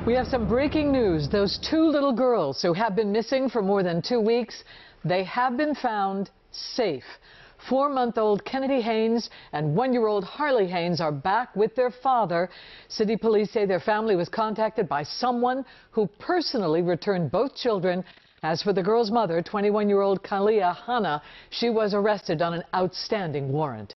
We have some breaking news. Those two little girls who have been missing for more than 2 weeks, they have been found safe. 4-month-old Kennedy Haines and 1-year-old Harlie Haines are back with their father. City police say their family was contacted by someone who personally returned both children. As for the girls' mother, 21-year-old Kalia Hana, she was arrested on an outstanding warrant.